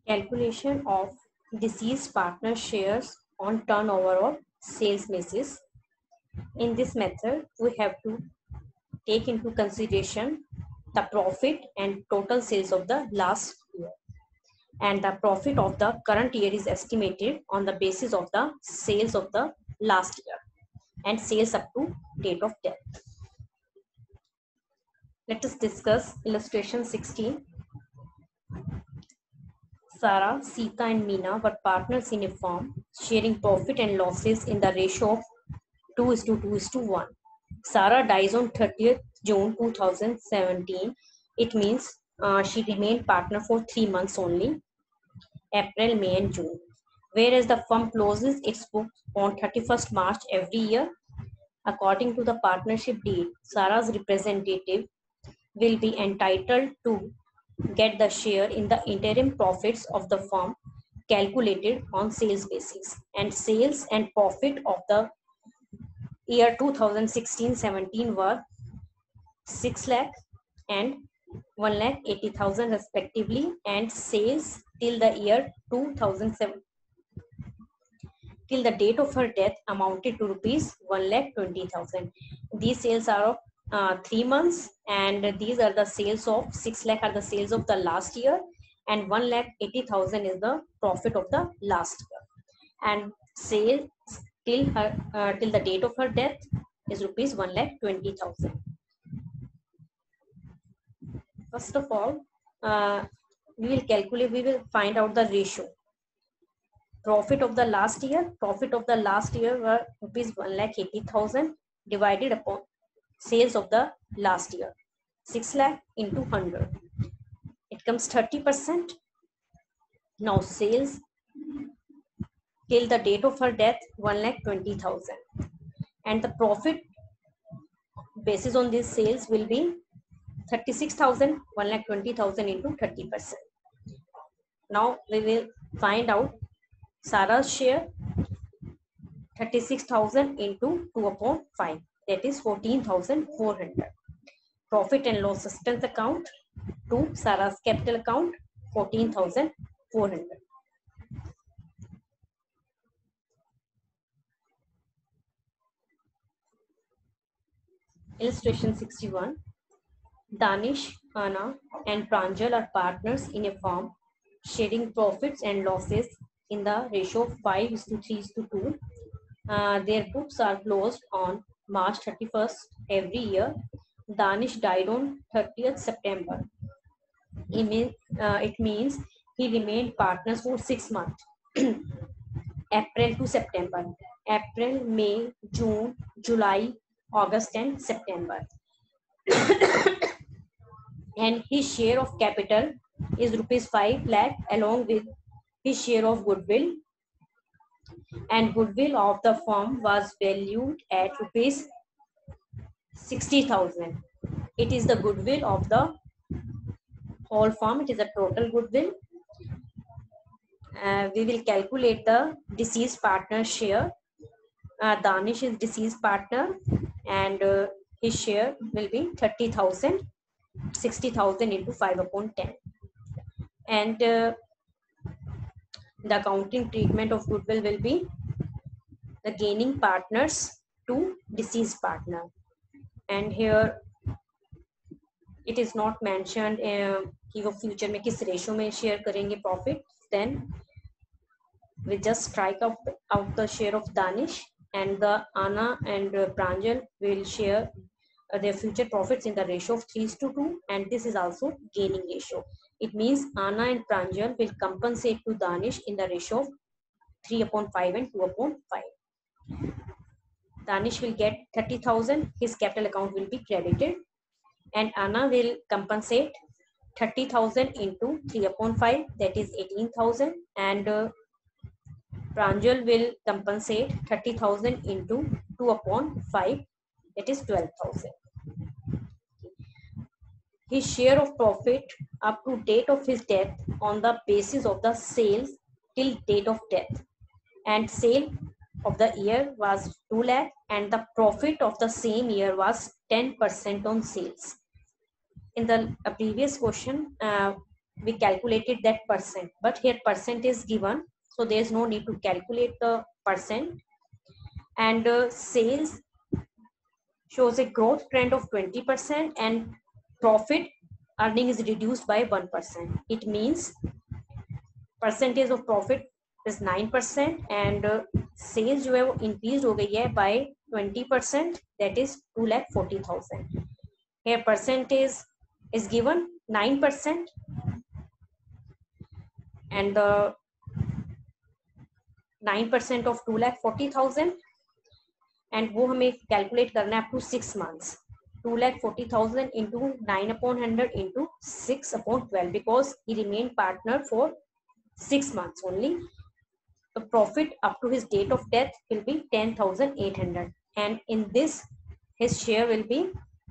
Calculation of deceased partner shares on turnover or sales basis. In this method, we have to take into consideration the profit and total sales of the last year. And the profit of the current year is estimated on the basis of the sales of the last year and sales up to date of death. Let us discuss illustration 16. Sarah, Sita and Meena were partners in a firm, sharing profit and losses in the ratio of 2:2:1. Sarah dies on 30th June 2017. It means she remained partner for 3 months only, April, May and June. Whereas the firm closes its books on 31st March every year. According to the partnership deed, Sarah's representative will be entitled to get the share in the interim profits of the firm calculated on sales basis, and sales and profit of the year 2016-17 were 6 lakh and 1,80,000 respectively, and sales till the year 2007 till the date of her death amounted to rupees 1,20,000. These sales are of 3 months, and these are the sales of 6 lakh are the sales of the last year, and 1,80,000 is the profit of the last year. And sales till the date of her death is rupees 1,20,000. First of all, we will find out the ratio. Profit of the last year were rupees 1,80,000 divided upon sales of the last year, 6 lakh into 100. It comes 30%. Now sales till the date of her death, 1,20,000, and the profit basis on these sales will be 36,000, 1,20,000 into 30%. Now we will find out Sarah's share. 36,000 into 2/5, that is 14,400. Profit and loss expense account to Sarah's capital account, 14,400. Illustration 61. Danish, Anna and Pranjal are partners in a firm, sharing profits and losses in the ratio of 5:3:2. Their books are closed on March 31st every year. Danish died on 30th September. It means he remained partners for 6 months. April to September. April, May, June, July, August and September. And his share of capital is rupees 5 lakh along with his share of goodwill, and goodwill of the firm was valued at rupees 60,000. It is the goodwill of the whole firm. It is a total goodwill. We will calculate the deceased partner share. Danish is deceased partner, and his share will be 30,000. 60,000 into 5/10. And the accounting treatment of goodwill will be the gaining partners to deceased partner. And here it is not mentioned कि वो future में किस ratio में share करेंगे profit. Then we just strike out the share of Danish, and the Anna and Pranjal will share their future profits in the ratio of 3:2, and this is also gaining ratio. It means Anna and Pranjal will compensate to Danish in the ratio of 3/5 and 2/5. Danish will get 30,000, his capital account will be credited, and Anna will compensate 30,000 into 3/5, that is 18,000, and Pranjal will compensate 30,000 into 2/5, that is 12,000. His share of profit up to date of his death on the basis of the sales till date of death, and sale of the year was 2 lakh, and the profit of the same year was 10% on sales. In the previous question, we calculated that percent, but here percent is given, so there is no need to calculate the percent. And sales shows a growth trend of 20% and profit earning is reduced by 1%. It means percentage of profit is 9% and sales जो है वो increased हो गई है by 20%, that is 2,40,000. Here percentage is given 9% and the 9% of 2,40,000 and वो हमें calculate करना है up to 6 months. 2,40,000 into 9/100 into 6/12 because he remained partner for 6 months only. The profit up to his date of death will be 10,800 and in this his share will be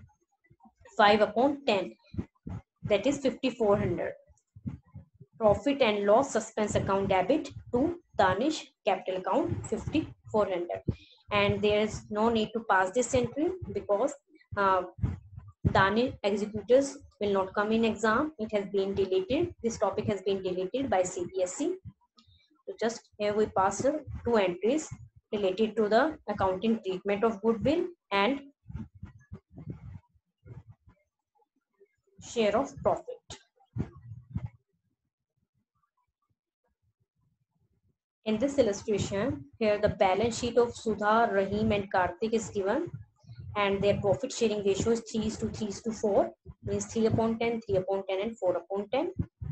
5/10, that is 5,400. Profit and loss suspense account debit to Danish capital account 5,400, and there is no need to pass this entry because Danish executors will not come in exam. It has been deleted. This topic has been deleted by CBSE. So just here we pass 2 entries related to the accounting treatment of goodwill and share of profit. In this illustration, here the balance sheet of Sudha, Rahim and Karthik is given and their profit sharing ratio is 3:3:4, means 3/10, 3/10 and 4/10.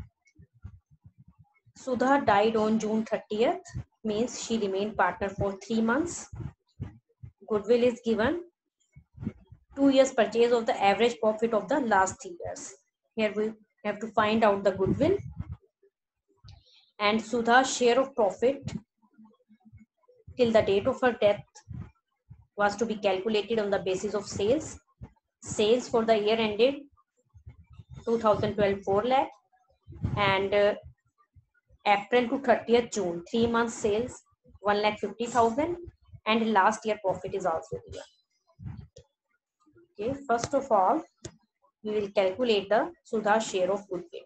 Sudha died on June 30th, means she remained partner for 3 months. Goodwill is given 2 years purchase of the average profit of the last 3 years. Here we have to find out the goodwill. And Sudha's share of profit till the date of her death was to be calculated on the basis of sales. Sales for the year ended 2012 4 lakh and April to 30th June 3 months sales 1,50,000 and last year profit is also here. Okay, first of all we will calculate the Sudha's share of goodwill.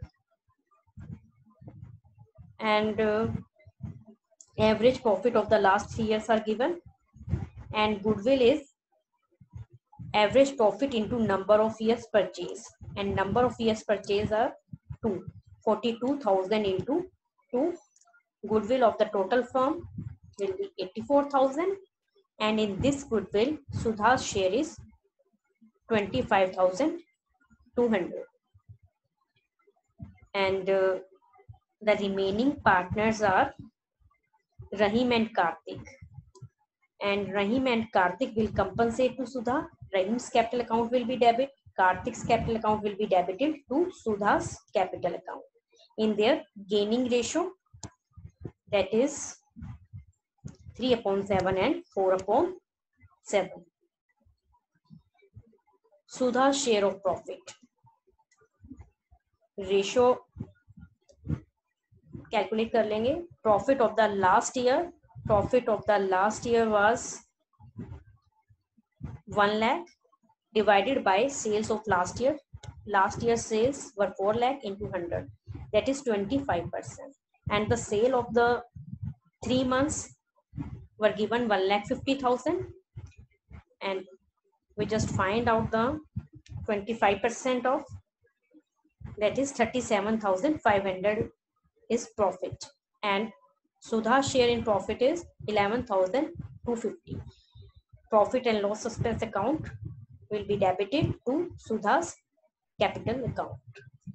And average profit of the last 3 years are given and goodwill is average profit into number of years purchase and number of years purchase are 2, 42,000 into 2. Goodwill of the total firm will be 84,000 and in this goodwill Sudha's share is 25,200 and the remaining partners are Rahim and Karthik. And Rahim and Karthik will compensate to Sudha. Rahim's capital account will be debit. Karthik's capital account will be debited to Sudha's capital account in their gaining ratio, that is 3/7 and 4/7. Sudha's share of profit ratio calculate कर लेंगे. Profit of the last year was 1 lakh divided by sales of last year. Last year sales were 4 lakh into 100, that is 25%, and the sale of the 3 months were given 1,50,000 and we just find out the 25% of, that is 37,500 is profit and Sudha's share in profit is 11,250. Profit and loss suspense account will be debited to Sudha's capital account.